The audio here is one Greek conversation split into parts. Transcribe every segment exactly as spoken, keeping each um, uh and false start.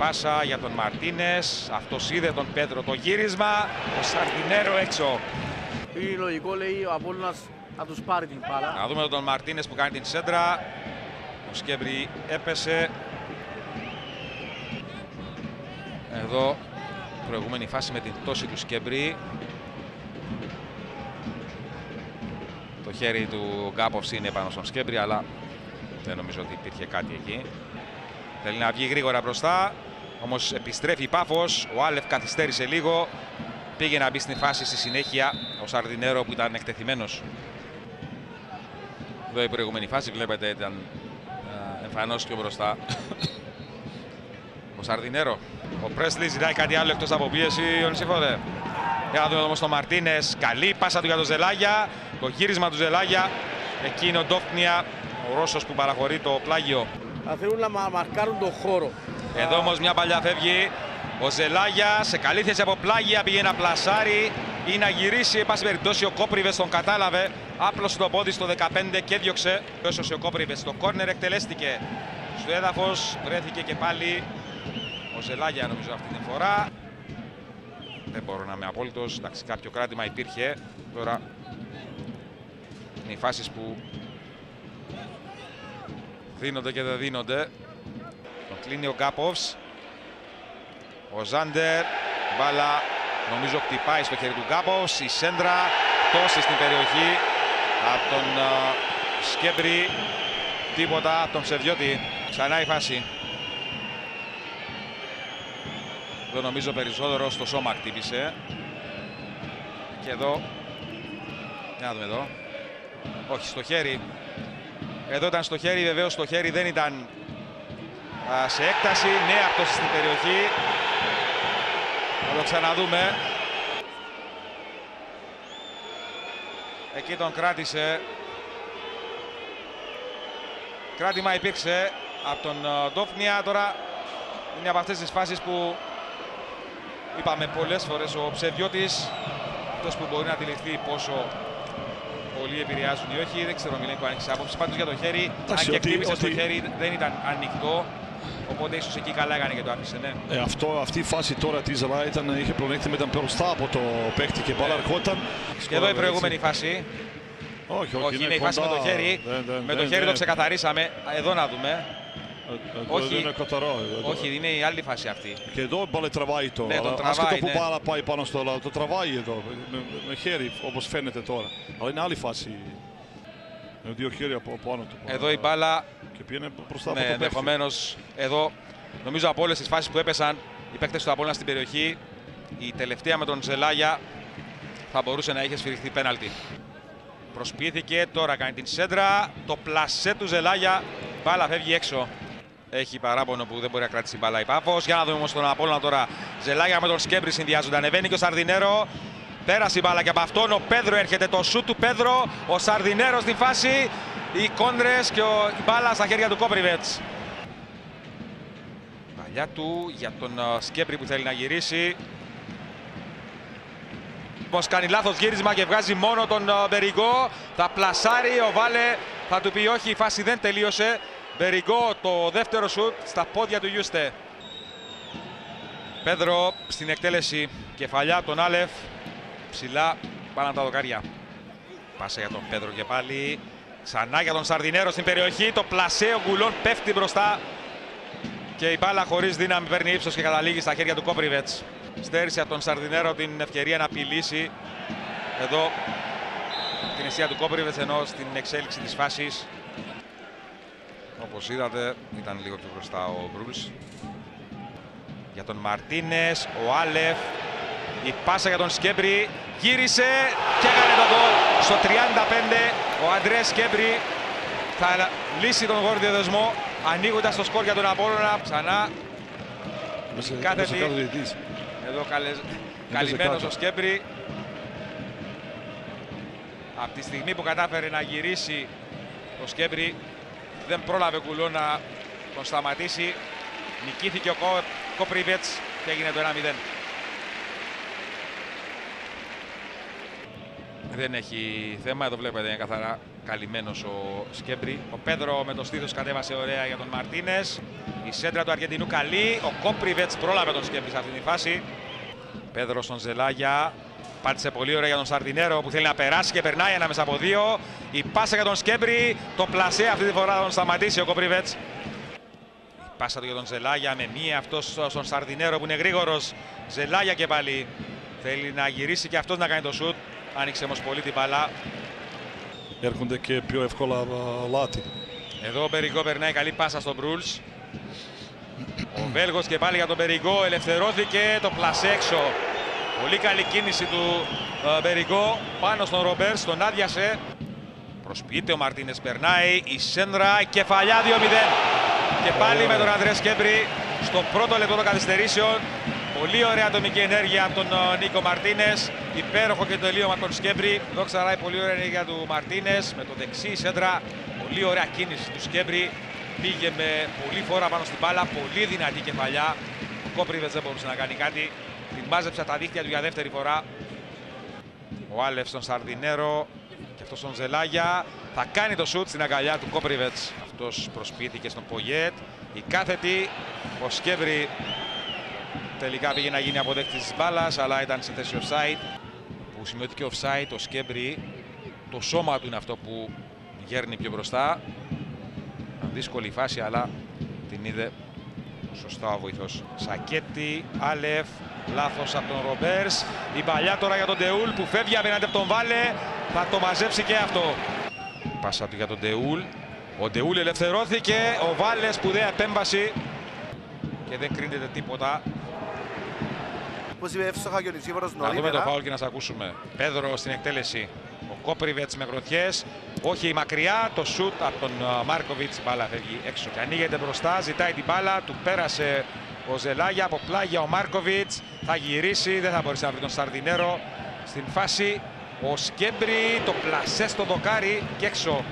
πάσα για τον Μαρτίνες. Αυτός είδε τον Πέδρο το γύρισμα. Ο Σαρδινέρο έξω. Είναι λογικό, λέει, ο Απόλλωνας να τους πάρει την μπάλα. Να δούμε τον Μαρτίνες που κάνει την σέντρα. Ο Σκέμπρη έπεσε. Εδώ προηγούμενη φάση με την πτώση του Σκέμπρη. Το χέρι του Γκάποφς είναι πάνω στον Σκέμπρη, αλλά δεν νομίζω ότι υπήρχε κάτι εκεί. Θέλει να βγει γρήγορα μπροστά, όμως επιστρέφει η Πάφος. Ο Άλεφ καθυστέρησε λίγο. Πήγε να μπει στην φάση στη συνέχεια ο Σαρδινέρο που ήταν εκτεθειμένος. Εδώ η προηγούμενη φάση, βλέπετε, ήταν εμφανώς πιο μπροστά ο Σαρδινέρο. Ο Πρέσλι ζητάει κάτι άλλο εκτός από πίεση, ο Νησίφοδε. Για να δούμε όμως τον Μαρτίνες. Καλή πάσα του για τον Ζελάγια. Το γύρισμα του Ζελάγια. Εκεί είναι ο Ντόφνια, ο Ρώσος που παραχωρεί το πλάγιο. Θα θέλουν να μαρκάρουν τον χώρο. Εδώ όμως μια παλιά φεύγει. Ο Ζελάγια σε καλή θέση από πλάγια πήγε να πλασάρει ή να γυρίσει. Εν πάση περιπτώσει ο Κόπριβες τον κατάλαβε. Άπλωσε το πόδι στο δεκαπέντε και έδιωξε. Έσωσε ο Κόπριβες. Το κόρνερ εκτελέστηκε. Στο έδαφος βρέθηκε και πάλι ο Ζελάγια, νομίζω, αυτή την φορά. Δεν μπορώ να είμαι απόλυτος. Εντάξει, κάποιο κράτημα υπήρχε. Τώρα είναι οι φάσεις που δίνονται και δεν δίνονται. Τον κλείνει ο Γκάποφς. Ο Ζάντερ. Μπάλα νομίζω χτυπάει στο χέρι του Γκάποφς. Η σέντρα πτώση στην περιοχή από τον uh, Σκέμπρη. Τίποτα από τον Ψευδιώτη. Ξανά η φάση. Εδώ νομίζω περισσότερο στο σώμα χτύπησε. Και εδώ. Για να δούμε εδώ. Όχι, στο χέρι. Εδώ ήταν στο χέρι, βεβαίως στο χέρι δεν ήταν α, σε έκταση. Νέα πτώση στην περιοχή. Θα το ξαναδούμε. Εκεί τον κράτησε. Κράτημα υπήρξε από τον Ντόφνια. Τώρα είναι από αυτές τις φάσεις που είπαμε πολλές φορές ο Ψευδιώτης, αυτός που μπορεί να αντιληφθεί πόσο πολλοί επηρεάζουν ή όχι. Δεν ξέρω, Μιλένκο, αν έχεις άποψη. Πάντως για το χέρι, αν και χτύπησε στο χέρι, δεν ήταν ανοιχτό. Οπότε ίσως εκεί καλά έκανε και το άφησε, ναι. Ε, αυτό, αυτή η φάση τώρα της Ζαλά ήταν, είχε πλονέκτημα, ήταν μπροστά από το παίκτη και μπάλα ερχόταν. Και εδώ η προηγούμενη φάση. Όχι, όχι, όχι είναι, είναι η φάση με το χέρι. Δεν, δεν, με το δεν, χέρι δεν. το ξεκαθαρίσαμε. Εδώ να δούμε. Εδώ όχι, είναι καθαρό. Όχι, είναι η άλλη φάση αυτή. Και εδώ μπάλα τραβάει το. Ναι, το τραβάει, άσχετο που ναι. μπάλα πάει πάνω στο λαό, το τραβάει εδώ με, με χέρι, όπως φαίνεται τώρα. Αλλά είναι άλλη φάση. Με δύο χέρια από πάνω του. Εδώ η μπάλα. Και πήγαινε μπροστά Ναι, από το ενδεχομένως εδώ, νομίζω από όλες τις φάσεις που έπεσαν οι παίκτες του Απόλλωνα στην περιοχή, η τελευταία με τον Ζελάγια θα μπορούσε να είχε σφυριχθεί πέναλτι. Προσποιήθηκε, τώρα κάνει την σέντρα, το πλασέ του Ζελάγια, μπάλα φεύγει έξω. Έχει παράπονο που δεν μπορεί να κρατήσει μπάλα η Πάφος. Για να δούμε όμως τον Απόλλωνα τώρα. Ζελάγια με τον Σκέμπρη συνδυάζονται. Ανεβαίνει και ο Σαρδινέρο. Πέρασε η μπάλα και από αυτόν ο Πέδρο έρχεται. Το σούτ του Πέδρο. Ο Σαρδινέρο στην φάση. Οι κόντρες και ο, η μπάλα στα χέρια του Κόπριβετς. Παλιά του για τον uh, Σκέμπρη που θέλει να γυρίσει. Πως κάνει λάθος γύρισμα και βγάζει μόνο τον uh, Μπεριγκό. Θα πλασάρει ο Βάλε. Θα του πει όχι, η φάση δεν τελείωσε. Μπεριγκό, το δεύτερο σουτ στα πόδια του Γιούστε. Πέδρο στην εκτέλεση. Κεφαλιά τον Άλεφ. Ψηλά πάνω από τα δοκάρια. Πάσα για τον Πέδρο και πάλι. Ξανά για τον Σαρδινέρο στην περιοχή. Το πλασέ, ο Γκουλόν πέφτει μπροστά. Και η μπάλα χωρίς δύναμη παίρνει ύψος και καταλήγει στα χέρια του Κόπριβετς. Στέρισε από τον Σαρδινέρο την ευκαιρία να απειλήσει εδώ την αιστεία του Κόπριβετς, ενώ στην εξέλιξη της φάσης, όπως είδατε, ήταν λίγο πιο μπροστά ο Μπρούλς. Για τον Μαρτίνες, ο Άλεφ. Η πάσα για τον Σκέμπρη. Γύρισε και έκανε τον γκολ. Στο τριάντα πέντε ο Αντρέας Σκέμπρη θα λύσει τον γόρδιο δεσμό, ανοίγοντας το σκορ για τον Απόλλωνα. Ξανά κάθετη. Εδώ καλε... καλυμμένος ο Σκέμπρη. Από τη στιγμή που κατάφερε να γυρίσει ο Σκέμπρη, δεν πρόλαβε Γκουλό να τον σταματήσει. Νικήθηκε ο Κο... Κόπριβετς και έγινε το ένα μηδέν. Δεν έχει θέμα, εδώ βλέπετε είναι καθαρά καλυμμένος ο Σκέμπρη. Ο Πέδρο με το στήθος κατέβασε ωραία για τον Μαρτίνες. Η σέντρα του Αργεντινού καλή. Ο Κόπριβετς πρόλαβε τον Σκέμπρη σε αυτή τη φάση. Πέδρο στον Ζελάγια. Πάτησε πολύ ωραία για τον Σαρδινέρο που θέλει να περάσει και περνάει ανάμεσα από δύο. Η πάσα για τον Σκέμπρη. Το πλασέ αυτή τη φορά θα τον σταματήσει ο Κόπριβετς. Η πάσα του για τον Ζελάγια με μία αυτός στον Σαρδινέρο που είναι γρήγορος. Ζελάγια και πάλι. Θέλει να γυρίσει και αυτός να κάνει το σουτ. Άνοιξε όμως πολύ την μπάλα. Έρχονται και πιο εύκολα λάθη. Εδώ ο Μπεριγκό περνάει καλή πάσα στον Μπρούλς. Ο Βέλγος και πάλι για τον Μπεριγκό. Ελευθερώθηκε το πλασέ έξω. Πολύ καλή κίνηση του Μπεριγκό πάνω στον Ρομπέρς. Τον άδειασε. Προσποιείται ο Μαρτίνες. Περνάει η σέντρα. Κεφαλιά δύο μηδέν. Και πάλι με τον Ανδρέα Σκέμπρη στο πρώτο λεπτό των καθυστερήσεων. Πολύ ωραία ατομική ενέργεια από τον Νίκο Μαρτίνες. Υπέροχο και το τελείωμα από τον Σκέμπρη. Εδώ ξανά πολύ ωραία ενέργεια του Μαρτίνες με το δεξί σέντρα. Πολύ ωραία κίνηση του Σκέμπρη. Πήγε με πολύ φόρα πάνω στην μπάλα. Πολύ δυνατή κεφαλιά. Ο Κόπριβετς δεν μπορούσε να κάνει κάτι. Την μάζεψε τα δίχτυα του για δεύτερη φορά. Ο Άλεφ στον Σαρδινέρο. Και αυτός στον Ζελάγια. Θα κάνει το σουτ στην αγκαλιά του Κόπριβετς. Αυτός προσποιήθηκε στον Πογιέτ. Η κάθετη. Ο Σκέμπρη τελικά πήγε να γίνει αποδέκτης της μπάλας, αλλά ήταν σε θέση offside. Που σημειώθηκε offside, το Σκέμπρη, το σώμα του είναι αυτό που γέρνει πιο μπροστά. Δύσκολη φάση, αλλά την είδε σωστά ο βοηθός. Σακέτη, Άλεφ, λάθος από τον Ρομπέρς. Η παλιά τώρα για τον Ντεούλ που φεύγει απέναντι από τον Βάλε. Θα το μαζέψει και αυτό. Πάσα του για τον Ντεούλ. Ο Ντεούλ ελευθερώθηκε. Ο Βάλε σπουδαία επέμβαση. Και δεν κρίνεται τίποτα. Να δούμε το φάουλ και να σας ακούσουμε. Πέδρο στην εκτέλεση. Ο Κόπριβετς με γροθιές. Όχι μακριά. Το σουτ από τον Μάρκοβιτς. Η μπάλα φεύγει έξω. Και ανοίγεται μπροστά. Ζητάει την μπάλα. Του πέρασε ο Ζελάγια. Από πλάγια ο Μάρκοβιτς. Θα γυρίσει. Δεν θα μπορέσει να βρει τον Σαρδινέρο. Στην φάση ο Σκέμπρη. Το πλασέ στο δοκάρι και έξω.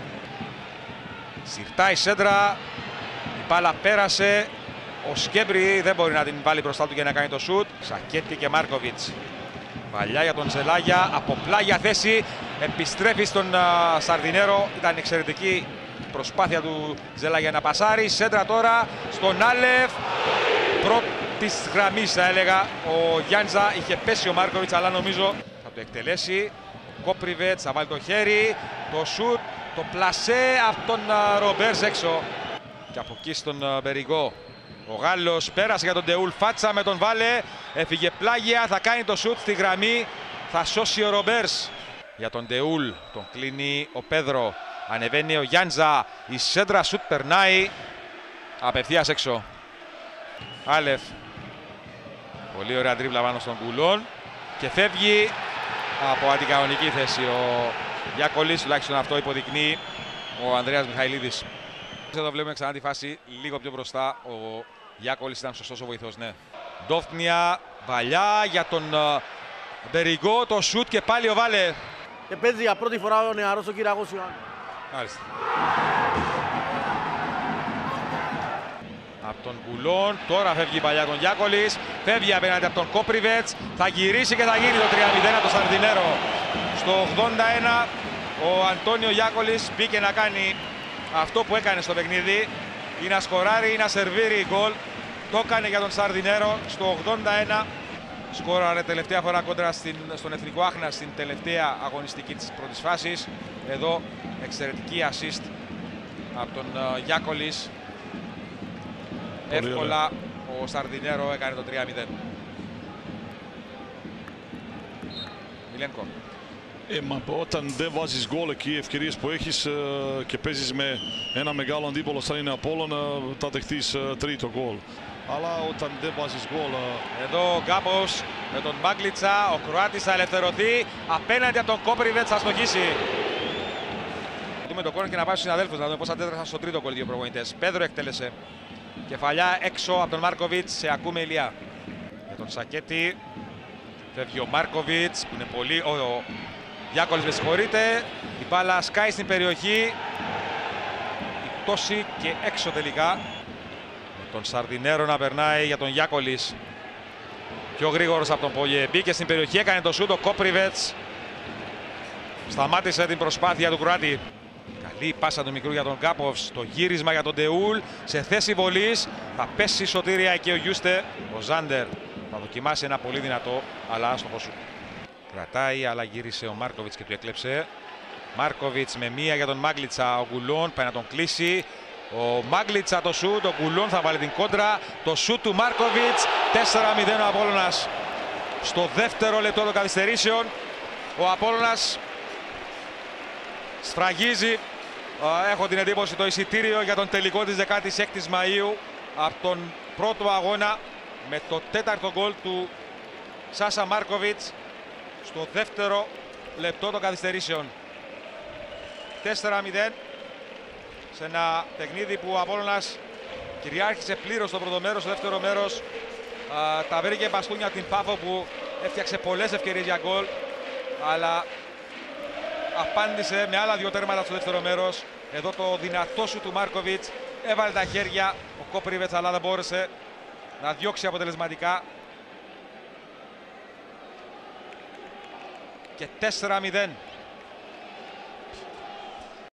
Συρτάει σέντρα. Η μπάλα πέρασε. Ο Σκέμπρη δεν μπορεί να την βάλει μπροστά του για να κάνει το σουτ. Σακέτη και Μάρκοβιτς. Παλιά για τον Ζελάγια. Από πλάγια θέση. Επιστρέφει στον uh, Σαρδινέρο. Ήταν εξαιρετική προσπάθεια του Ζελάγια να πασάρει. Σέντρα τώρα στον Άλεφ. Πρώτης γραμμής θα έλεγα. Ο Γιάντζα είχε πέσει ο Μάρκοβιτς, αλλά νομίζω θα το εκτελέσει. Ο Κόπριβετς θα βάλει το χέρι. Το σουτ. Το πλασέ από τον uh, Ρομπέρς έξω. Και από εκεί στον uh, Μπεριγκό. Ο Γάλλος πέρασε για τον Ντεούλ, φάτσα με τον Βάλε, έφυγε πλάγια, θα κάνει το σουτ στη γραμμή, θα σώσει ο Ρομπέρς. Για τον Ντεούλ τον κλείνει ο Πέδρο, ανεβαίνει ο Γιάντζα, η σέντρα σουτ περνάει, απευθείας έξω. Άλεφ, πολύ ωραία τρίβλα πάνω στον Κουλόν και φεύγει από αντικανονική θέση ο Γιάκολης, τουλάχιστον αυτό υποδεικνύει ο Ανδρέας Μιχαηλίδης. Εδώ βλέπουμε ξανά τη φάση λίγο πιο μπροστά. Ο Γιάκολης ήταν σωστός ο βοηθός, ναι. Ντόφνια, βαλιά για τον uh, Μπεριγκό, το σουτ και πάλι ο Βάλε. Και παίζει για πρώτη φορά ο νεαρός ο Κυριακός Ιωάννη. Μάλιστα. Από τον Κουλόν, τώρα φεύγει η παλιά τον Γιάκολης. Φεύγει απέναντι από τον Κόπριβετς. Θα γυρίσει και θα γίνει το τρία μηδέν από τον Σαρδινέρο. Στο ογδόντα ένα ο Αντώνιο Γιάκολης μπήκε να κάνει αυτό που έκανε στο παιχνίδι, ή να σκοράρει ή να σερβίρει γκολ. Το έκανε για τον Σαρδινέρο στο ογδόντα ένα. Σκόραρε τελευταία φορά κόντρα στην, στον Εθνικό Άχνα στην τελευταία αγωνιστική της πρώτης φάσης. Εδώ εξαιρετική assist από τον uh, Γιάκολης. Εύκολα ο Σαρδινέρο έκανε το τρία μηδέν. Μιλένκο. Ε, μα όταν δεν βάζεις γκολ εκεί, ευκαιρίες που έχεις ε, και παίζεις με ένα μεγάλο αντίπολο σαν είναι Απόλλων, ε, θα δεχτείς ε, τρίτο γκολ. Αλλά όταν δεν βάζεις γκολ... Ε... Εδώ ο Γκάμπος με τον Μπάγκλιτσα, ο Κροάτης θα ελευθερωθεί, απέναντι από τον Κόπριβετς θα στοχίσει. Δούμε το κόρνερ και να πάει στους συναδέλφους, να δούμε πώς αντέδρασαν στο τρίτο γκολ δύο προπονητές. Πέδρο εκτέλεσε. Κεφαλιά έξω από τον Μάρκοβιτς, σε ακούμε ηλιά. Για τον Σακέτη. Φεύγει ο Μάρκοβιτς που είναι πολύ... Ο, ο Γιάκολης με συγχωρείτε. Η μπάλα σκάει στην περιοχή. Η πτώση και έξω τελικά. Με τον Σαρδινέρο να περνάει για τον Γιάκολης. Πιο γρήγορος από τον Πόγε. Μπήκε στην περιοχή, έκανε το σούτ ο Κόπριβετς. Σταμάτησε την προσπάθεια του Κροάτη. Καλή πάσα του μικρού για τον Κάποφς. Το γύρισμα για τον Ντεούλ. Σε θέση βολής. Θα πέσει η σωτήρια και ο Γιούστε. Ο Ζάντερ θα δοκιμάσει ένα πολύ δυνατό, αλλά άστοχο σου. Κρατάει, αλλά γύρισε ο Μάρκοβιτς και του έκλεψε. Μάρκοβιτς με μία για τον Μάγκλιτσα. Ο Γκουλόν πάει να τον κλείσει. Ο Μάγκλιτσα το σούτ. Ο Γκουλόν θα βάλει την κόντρα. Το σούτ του Μάρκοβιτς. τέσσερα μηδέν ο Απόλλωνας. Στο δεύτερο λεπτό των καθυστερήσεων. Ο Απόλλωνας σφραγίζει. Έχω την εντύπωση το εισιτήριο για τον τελικό της δεκάτης έκτης Μαΐου από τον πρώτο αγώνα με το τέταρτο γκολ του Σάσα Μάρκοβιτς στο δεύτερο λεπτό των καθυστερήσεων. τέσσερα μηδέν σε ένα παιχνίδι που ο Απόλλωνας κυριάρχησε πλήρως στο πρώτο μέρος. Στο δεύτερο μέρος α, τα βρήκε μπαστούνια από την Πάφο που έφτιαξε πολλές ευκαιρίες για γκολ, αλλά απάντησε με άλλα δύο τέρματα στο δεύτερο μέρος. Εδώ το δυνατό σου του Μάρκοβιτς έβαλε τα χέρια. Ο Κόπριβετς αλλά δεν μπόρεσε να διώξει αποτελεσματικά. Και τέσσερα μηδέν.